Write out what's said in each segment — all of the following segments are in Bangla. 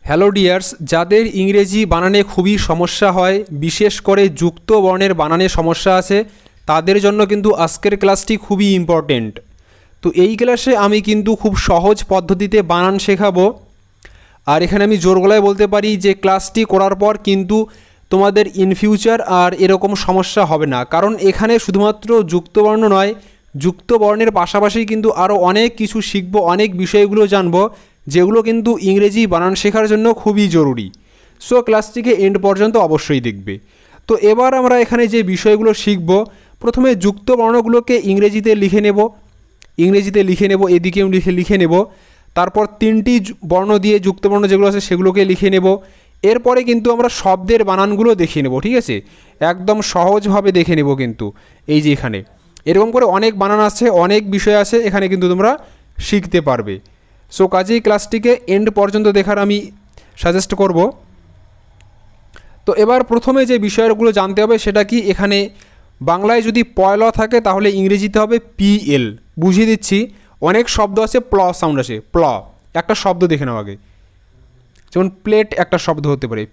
হ্যালো ডিয়ার্স, যাদের ইংরেজি বানানে খুবই সমস্যা হয়, বিশেষ করে যুক্ত বর্ণের বানানে সমস্যা আছে, তাদের জন্য কিন্তু আজকের ক্লাসটি খুবই ইম্পর্টেন্ট। তো এই ক্লাসে আমি কিন্তু খুব সহজ পদ্ধতিতে বানান শেখাবো। আর এখানে আমি জোর গলায় বলতে পারি যে ক্লাসটি করার পর কিন্তু তোমাদের ইন ফিউচার আর এরকম সমস্যা হবে না, কারণ এখানে শুধুমাত্র যুক্ত বর্ণ নয়, যুক্ত বর্ণের পাশাপাশি কিন্তু আরও অনেক কিছু শিখবো, অনেক বিষয়গুলো জানবো, যেগুলো কিন্তু ইংরেজি বানান শেখার জন্য খুবই জরুরি। সো ক্লাসটিকে এন্ড পর্যন্ত অবশ্যই দেখবে। তো এবার আমরা এখানে যে বিষয়গুলো শিখব, প্রথমে যুক্ত বর্ণগুলোকে ইংরেজিতে লিখে নেব, এদিকেও লিখে নেব। তারপর তিনটি বর্ণ দিয়ে যুক্ত বর্ণ যেগুলো আছে সেগুলোকে লিখে নেব। এরপরে কিন্তু আমরা শব্দের বানানগুলো দেখে নেব, ঠিক আছে? একদম সহজভাবে দেখে নেব কিন্তু। এই যে এখানে এরকম করে অনেক বানান আছে, অনেক বিষয় আছে, এখানে কিন্তু তোমরা শিখতে পারবে। সো কাজেই ক্লাসটিকে এন্ড পর্যন্ত দেখার আমি সাজেস্ট করব। তো এবার প্রথমে যে বিষয়গুলো জানতে হবে সেটা কি, এখানে বাংলায় যদি পয়ল থাকে তাহলে ইংরেজিতে হবে পিএল। বুঝিয়ে দিচ্ছি, অনেক শব্দ আছে প্ল সাউন্ড আছে, প্ল। একটা শব্দ দেখে নাও আগে, যেমন প্লেট একটা শব্দ হতে পারে,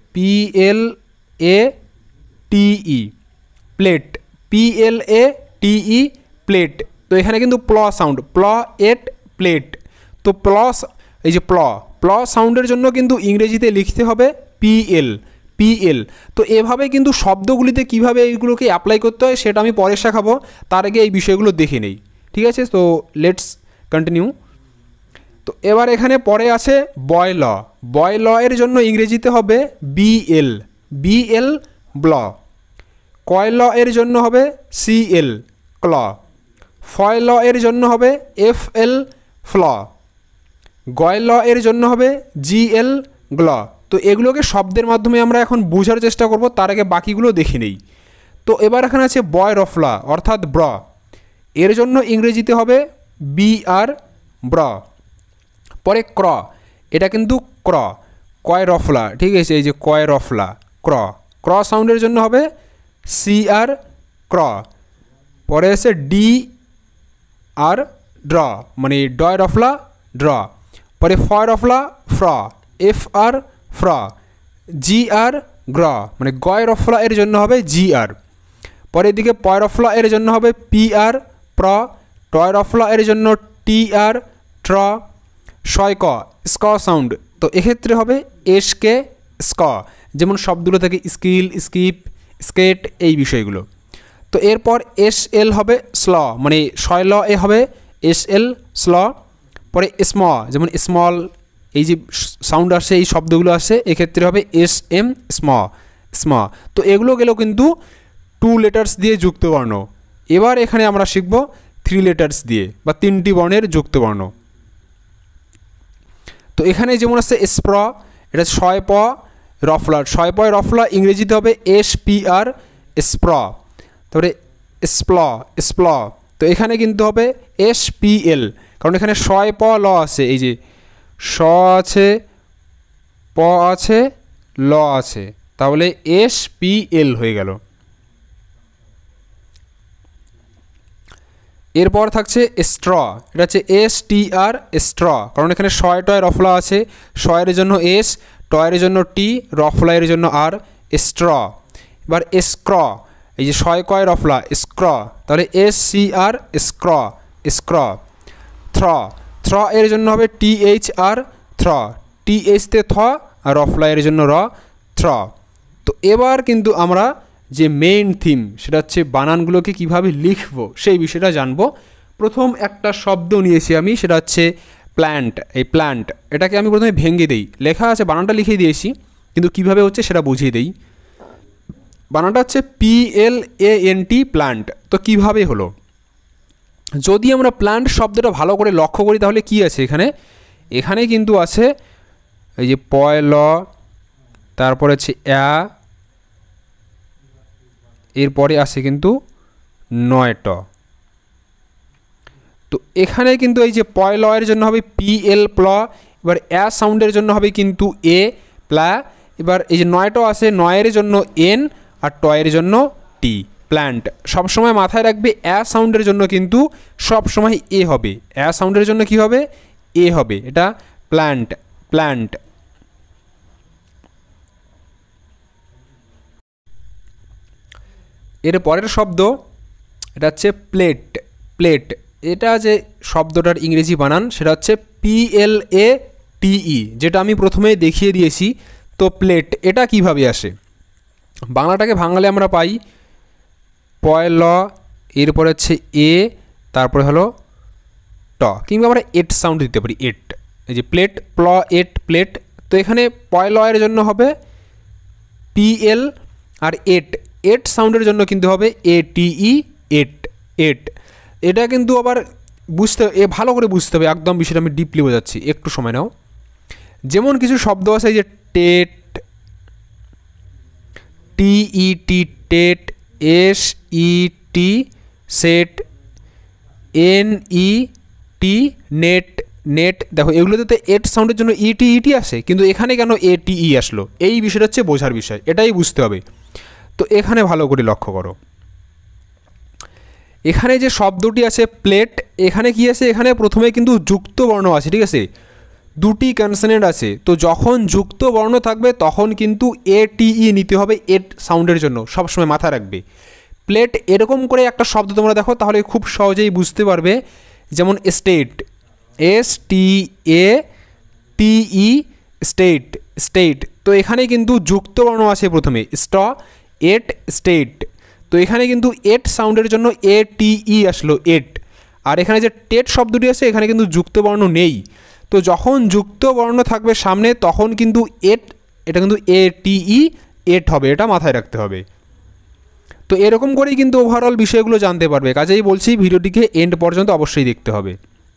PLATE, প্লেট, PLATE, প্লেট। তো এখানে কিন্তু প্ল সাউন্ড, প্লেট। তো এই যে প্ল সাউন্ডের জন্য কিন্তু ইংরেজিতে লিখতে হবে পিএল। তো এভাবে কিন্তু শব্দগুলিতে কিভাবে এইগুলোকে অ্যাপ্লাই করতে হয় সেটা আমি পরে শেখাবো, তার আগে এই বিষয়গুলো দেখে নেই, ঠিক আছে? তো লেটস কন্টিনিউ। তো এবার এখানে পরে আছে বয় ল এর জন্য ইংরেজিতে হবে বিএল ব্ল। কয় ল এর জন্য হবে CL ক্ল। ফয় ল এর জন্য হবে FL ফ্ল। গয় ল এর জন্য হবে GL গ্ল। তো এগুলোকে শব্দের মাধ্যমে আমরা এখন বোঝার চেষ্টা করব, তার আগে বাকিগুলো দেখে নেই। তো এবার এখানে আছে বয় রফলা অর্থাৎ ব্র, এর জন্য ইংরেজিতে হবে BR ব্র। পরে ক্র, এটা কিন্তু ক্র, কয় রফলা, ঠিক আছে? এই যে কয় রফলা, ক্র সাউন্ডের জন্য হবে CR ক্র। পরে আছে DR ড্র, মানে ডয় রফলা ড্র। পরে ফয় রফলা ফ্র, FR ফ্র। GR গ্র, মানে গয় রফলা এর জন্য হবে GR। পরে এদিকে পয় রফলা এর জন্য হবে PR প্র। টয় রফলা এর জন্য TR ট্র। শয় ক স্ক সাউন্ড, তো এক্ষেত্রে হবে SK স্ক, যেমন শব্দগুলো থেকে স্কিল, স্কিপ, স্কেট, এই বিষয়গুলো। তো এরপর SL হবে স্ল, মানে শয় ল এ হবে SL স্ল। পরে স্ম, যেমন স্মল, এই যে সাউন্ড আসে, এই শব্দগুলো আসে, এক্ষেত্রে হবে SM স্ম। তো এগুলো গেলেও কিন্তু 2 লেটার্স দিয়ে যুক্ত বর্ণ। এবার এখানে আমরা শিখব 3 লেটার্স দিয়ে বা 3টি বর্ণের যুক্ত বর্ণ। তো এখানে যেমন আছে স্প্র, এটা শয় প রফলার, শয় পয় রফলা ইংরেজিতে হবে SPR স্প্র। তারপরে স্প্ল, তো এখানে কিন্তু হবে SPL, কারণ এখানে শয় প ল আছে, এই যে স আছে, প আছে, ল আছে, তাহলে SPL হয়ে গেল। এরপর থাকছে স্ট্র, এটা হচ্ছে STR স্ট্র, কারণ এখানে শয় টয় রফলা আছে, শয়ের জন্য S, টয়ের জন্য T, রফলায়ের জন্য R, স্ট্র। এবার স্ক্র, এই যে শয় কয় রফলা স্ক্র, তাহলে SCR স্ক্র। থ্র এর জন্য হবে THR থ্র, TH তে থ, আর রফলায়ের জন্য র, থ্র। তো এবার কিন্তু আমরা যে মেইন থিম, সেটা হচ্ছে বানানগুলোকে কিভাবে লিখব সেই বিষয়টা জানবো। প্রথম একটা শব্দ নিয়েছি আমি, সেটা হচ্ছে প্ল্যান্ট। এই প্ল্যান্ট, এটাকে আমি প্রথমে ভেঙে দেই, লেখা আছে, বানানটা লিখে দিয়েছি, কিন্তু কিভাবে হচ্ছে সেটা বুঝিয়ে দেই। বানানটা হচ্ছে PLANT প্ল্যান্ট। তো কিভাবে হলো, যদি আমরা প্ল্যান্ট শব্দটা ভালো করে লক্ষ্য করি তাহলে কি আছে এখানে কিন্তু আছে এই যে পয় ল, তারপরে হচ্ছে এরপরে আছে কিন্তু নয়ট। তো এখানে কিন্তু এই যে পয় ল এর জন্য হবে PL প্ল, এবার সাউন্ডের জন্য হবে কিন্তু A প্লা। এবার এই যে নয়ট আছে, নয়ের জন্য N, আর টয়ের জন্য T, প্ল্যান্ট। সবসময় মাথায় রাখবে সাউন্ডের জন্য কিন্তু সবসময় A হবে, সাউন্ডের জন্য কি হবে, A হবে, এটা প্ল্যান্ট। এর পরের শব্দ এটা হচ্ছে প্লেট। প্লেট, এটা যে শব্দটার ইংরেজি বানান সেটা হচ্ছে PLATE, যেটা আমি প্রথমেই দেখিয়ে দিয়েছি। তো প্লেট এটা কিভাবে আসে, বাংলাটাকে ভাঙালে আমরা পাই পয়ল, এরপরে হচ্ছে এ, তারপরে হলো ট, কিংবা আমরা এট সাউন্ড দিতে পারি, এট। এই যে প্লেট, এট, প্লেট। তো এখানে পয়লয়ের জন্য হবে PL, আর এট সাউন্ডের জন্য কিন্তু হবে ATE, এট, এট। এটা কিন্তু আবার ভালো করে বুঝতে হবে একদম, বিষয়টা আমি ডিপলি বোঝাচ্ছি, একটু সময় নাও। যেমন কিছু শব্দ আছে যে tet, TET, tet, SET, set, NET, net, net. দেখো এগুলোতে তো এট সাউন্ডের জন্য ET আসে, কিন্তু এখানে কেন ATE আসলো, এই বিষয়টা হচ্ছে বোঝার বিষয়, এটাই বুঝতে হবে। তো এখানে ভালো করে লক্ষ্য করো, এখানে যে শব্দটি আছে প্লেট, এখানে কি আছে, এখানে প্রথমে কিন্তু যুক্ত বর্ণ আছে, ঠিক আছে, দুটি কনসোনেন্ট আছে। তো যখন যুক্ত বর্ণ থাকবে তখন কিন্তু ATE নিতে হবে এট সাউন্ডের জন্য, সবসময় মাথায় রাখবে। প্লেট এরকম করে একটা শব্দ তোমরা দেখো তাহলে খুব সহজেই বুঝতে পারবে। যেমন স্টেট, STATE, স্টেট, স্টেট। তো এখানে কিন্তু যুক্ত বর্ণ আছে প্রথমে, এট, স্টেট। তো এখানে কিন্তু এট সাউন্ডের জন্য ATE আসলো, এট। আর এখানে যে টেট শব্দটি আছে এখানে কিন্তু যুক্ত বর্ণ নেই। তো যখন যুক্ত বর্ণ থাকবে সামনে তখন কিন্তু এটা কিন্তু ATE, এট হবে, এটা মাথায় রাখতে হবে। তো এরকম করেই কিন্তু ওভারঅল বিষয়গুলো জানতে পারবে। কাজেই বলছি ভিডিওটিকে এন্ড পর্যন্ত অবশ্যই দেখতে হবে।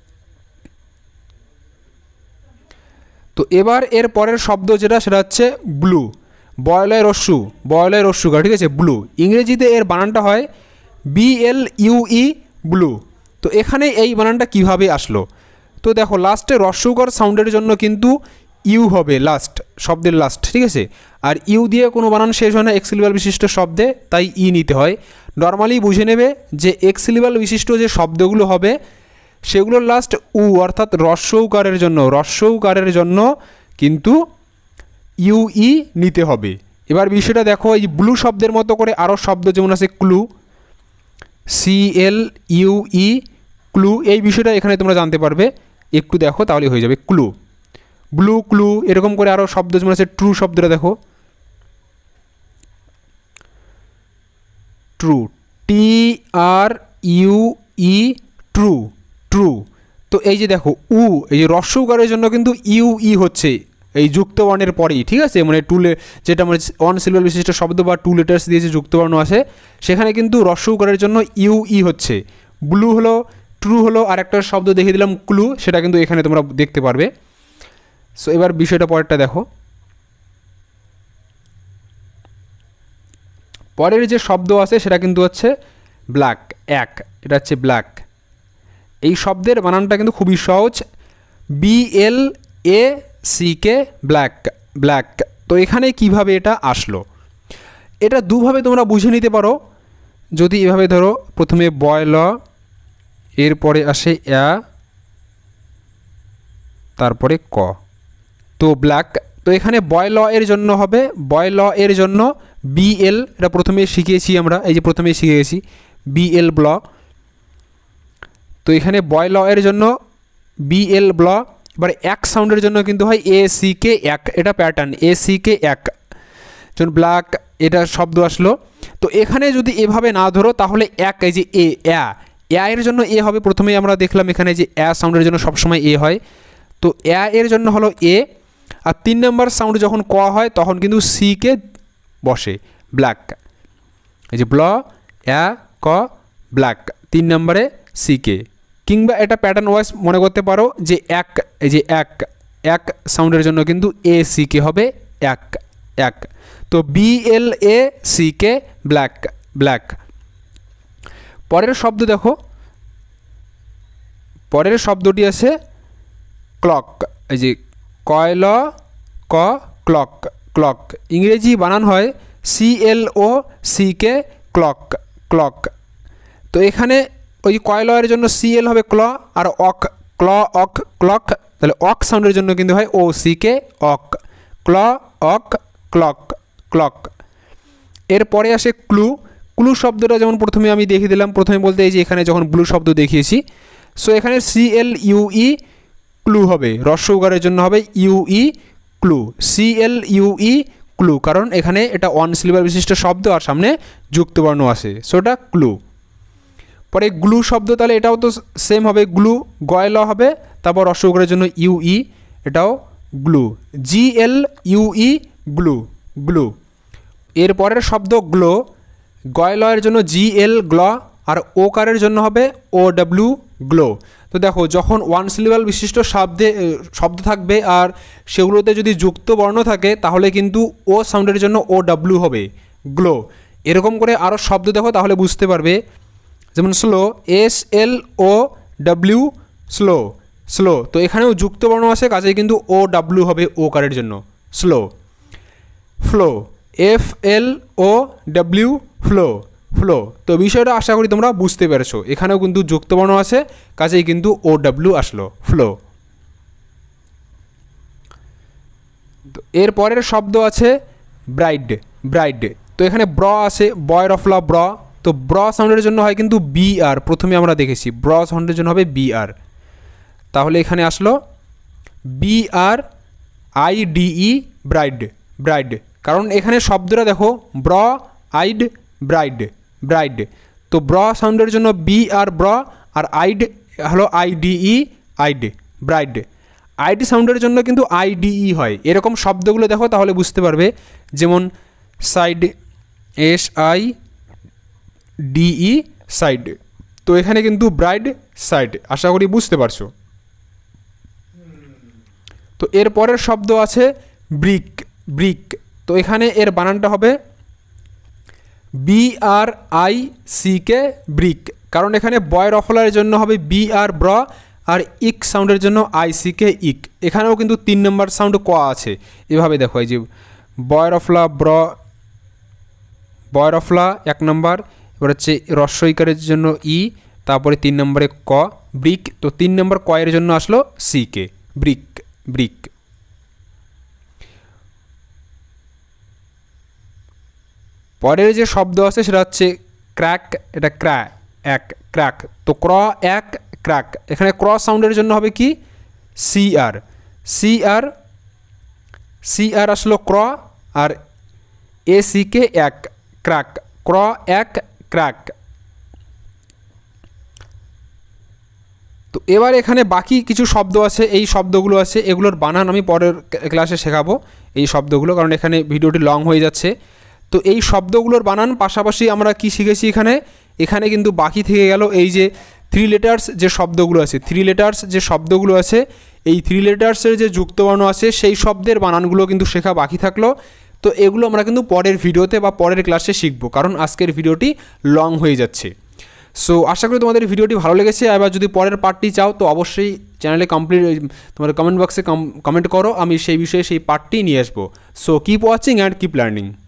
তো এবার এর পরের শব্দ যেটা সেটা হচ্ছে ব্লু। বয়লয় রস্যুকার, ঠিক আছে, ব্লু। ইংরেজিতে এর বানানটা হয় BLUE, ব্লু। তো এখানে এই বানানটা কিভাবে আসলো, তো দেখো লাস্টে রস্যুকার সাউন্ডের জন্য কিন্তু ইউ হবে লাস্ট, শব্দের লাস্ট, ঠিক আছে। আর ইউ দিয়ে কোনো বানান শেষ হয় না এক্স সিলেবাল বিশিষ্ট শব্দে, তাই ই নিতে হয়। নর্মালি বুঝে নেবে যে এক্স সিলেবাল বিশিষ্ট যে শব্দগুলো হবে সেগুলোর লাস্ট অর্থাৎ রস্যৌকারের জন্য কিন্তু UE নিতে হবে। এবার বিষয়টা দেখো, এই ব্লু শব্দের মতো করে আরও শব্দ যেমন আছে ক্লু, CLUE, ক্লু। এই বিষয়টা এখানে তোমরা জানতে পারবে, একটু দেখো তাহলে হয়ে যাবে ক্লু, ব্লু, ক্লু। এরকম করে আরও শব্দ যেমন আছে ট্রু শব্দটা দেখো, ট্রু, TRUE, ট্রু, ট্রু। তো এই যে দেখো এই যে রস্যৌকারের জন্য কিন্তু UE হচ্ছে এই যুক্তবর্ণের পরেই, ঠিক আছে। মানে যেটা মানে ওয়ান সিলেবাল বিশিষ্ট শব্দ বা 2 লেটার্স দিয়ে যে যুক্তবর্ণ আছে সেখানে কিন্তু রস্যৌকারের জন্য UE হচ্ছে। ব্লু হলো, ট্রু হলো, আর একটা শব্দ দেখিয়ে দিলাম ক্লু, সেটা কিন্তু এখানে তোমরা দেখতে পারবে। সো এবার বিষয়টা পরেরটা দেখো, পরের যে শব্দ আছে সেটা কিন্তু হচ্ছে ব্ল্যাক, এটা হচ্ছে ব্ল্যাক। এই শব্দের বানানটা কিন্তু খুবই সহজ, BLACK, ব্ল্যাক। তো এখানে কিভাবে এটা আসলো, এটা দুভাবে তোমরা বুঝে নিতে পারো। যদি এভাবে ধরো, প্রথমে বয়ল, এরপরে আসে তারপরে ক, তো ব্ল্যাক। তো এখানে বয়ল এর জন্য হবে, এর জন্য BL, এটা প্রথমে শিখিয়েছি আমরা, এই যে প্রথমে শিখে গেছি BL, ব্ল। তো এখানে বয়ল এর জন্য BL, ব্ল। এবার এক সাউন্ডের জন্য কিন্তু হয় ACK, এটা প্যাটার্ন, ACK, যেমন ব্ল্যাক, এটা শব্দ আসলো। তো এখানে যদি এভাবে না ধরো তাহলে এই যে এর জন্য হবে, প্রথমেই আমরা দেখলাম এখানে যে সাউন্ডের জন্য সবসময় হয়। তো এর জন্য হলো A, আর 3 নম্বর সাউন্ড যখন ক হয় তখন কিন্তু CK বসে, ব্ল্যাক। এই যে ব্ল, ক, ব্ল্যাক, 3 নম্বরে CK। কিংবা এটা প্যাটার্ন ওয়াইজ মনে করতে পারো যে এই যে এক সাউন্ডের জন্য কিন্তু ACK হবে, এক। তো BLACK, ব্ল্যাক। পরের শব্দ দেখো, পরের শব্দটি আছে ক্লক। এই যে কয়ল, ক, ক্লক। ইংরেজি বানান হয় CLOCK, ক্লক। তো এখানে ওই কয়লয়ের জন্য CL হবে ক্ল, আর ক্লক। তাহলে সাউন্ডের জন্য কিন্তু হয় OCK, ক্লক। এরপরে আসে ক্লু। ক্লু শব্দটা যেমন প্রথমে আমি দেখিয়ে দিলাম, প্রথমে বলতে এই যে এখানে যখন ব্লু শব্দ দেখিয়েছি, সো এখানে CLUE ক্লু হবে, হ্রস্ব উকারের জন্য হবে UE ক্লু, CLUE ক্লু, কারণ এখানে এটা ওয়ান সিলেবাল বিশিষ্ট শব্দ আর সামনে যুক্তবর্ণ আছে, সো এটা ক্লু। পরে গ্লু শব্দ, তাহলে এটাও তো সেম হবে, গ্লু গয়ল হবে, তারপর হ্রস্ব উকারের জন্য UE, এটাও গ্লু, GLUE গ্লু, গ্লু। এর পরের শব্দ গ্লো, গয়লয়ের জন্য GL গ্ল, আর ওকারের জন্য হবে OW গ্লো। তো দেখো যখন ওয়ান সিলেবাল বিশিষ্ট শব্দ থাকবে আর সেগুলোতে যদি যুক্ত বর্ণ থাকে তাহলে কিন্তু ও সাউন্ডের জন্য OW হবে, গ্লো। এরকম করে আরও শব্দ দেখো তাহলে বুঝতে পারবে, যেমন স্লো, SLOW স্লো, স্লো। তো এখানেও যুক্ত বর্ণ আছে, কাজেই কিন্তু OW হবে ওকারের জন্য, slow. Flow, FLOW flow, flow. তো বিষয়টা আশা করি তোমরা বুঝতে পেরেছো, এখানেও কিন্তু যুক্তবর্ণ আছে, কাজেই কিন্তু OW আসলো, ফ্লো। তো এর পরের শব্দ আছে ব্রাইড, ব্রাইড। তো এখানে ব্র আছে, বয় রফলা ব্র, তো ব্র সাউন্ডের জন্য হয় কিন্তু BR, প্রথমে আমরা দেখেছি ব্র সাউন্ডের জন্য হবে BR, তাহলে এখানে আসলো BRIDE ব্রাইড, ব্রাইড। কারণ এখানে শব্দটা দেখো ব্র আইড ব্রাইড, ব্রাইড। তো ব্র সাউন্ডের জন্য BR ব্র, আর আইড হলো IDE আইড, ব্রাইড। আইড সাউন্ডের জন্য কিন্তু IDE হয়। এরকম শব্দগুলো দেখো তাহলে বুঝতে পারবে, যেমন সাইড, SIDE সাইড। তো এখানে কিন্তু ব্রাইড সাইড, আশা করি বুঝতে পারছো। তো এর পরের শব্দ আছে ব্রিক, ব্রিক। তো এখানে এর বানানটা হবে BRICK ব্রিক, কারণ এখানে বয় রফলার জন্য হবে BR ব্র, আর ইক সাউন্ডের জন্য ICK ইক। এখানেও কিন্তু 3 নম্বর সাউন্ড ক আছে, এভাবে দেখো, এই যে বয় রফলা ব্র, বয় রফলা 1 নম্বর, এবার হচ্ছে হ্রস্ব ইকারের জন্য ই, তারপরে 3 নম্বরে ক, ব্রিক। তো 3 নম্বর ক এর জন্য আসলো CK, ব্রিক, ব্রিক। পরের যে শব্দ আছে সেটা হচ্ছে ক্র্যাক, এটা এক, ক্র্যাক। তো এক ক্র্যাক, এখানে ক্রস সাউন্ডের জন্য হবে কি CR, CR, CR আসলো ক্র, আর ACK এক, ক্র্যাক, এক ক্র্যাক। তো এবার এখানে বাকি কিছু শব্দ আছে, এই শব্দগুলো আছে, এগুলোর বানান আমি পরের ক্লাসে শেখাবো এই শব্দগুলো, কারণ এখানে ভিডিওটি লং হয়ে যাচ্ছে। তো এই শব্দগুলোর বানান পাশাপাশি আমরা কি শিখেছি এখানে কিন্তু বাকি থেকে গেল এই যে 3 লেটার্স যে শব্দগুলো আছে, 3 লেটার্স যে শব্দগুলো আছে, এই 3 লেটার্সের যে যুক্তবর্ণ আছে সেই শব্দের বানানগুলো কিন্তু শেখা বাকি থাকলো। তো এগুলো আমরা কিন্তু পরের ভিডিওতে বা পরের ক্লাসে শিখবো, কারণ আজকের ভিডিওটি লং হয়ে যাচ্ছে। সো আশা করি তোমাদের ভিডিওটি ভালো লেগেছে। এবার যদি পরের পার্টটি চাও তো অবশ্যই চ্যানেলে তোমার কমেন্ট বক্সে কমেন্ট করো, আমি সেই বিষয়ে সেই পার্টটি নিয়ে আসবো। So keep watching and keep learning.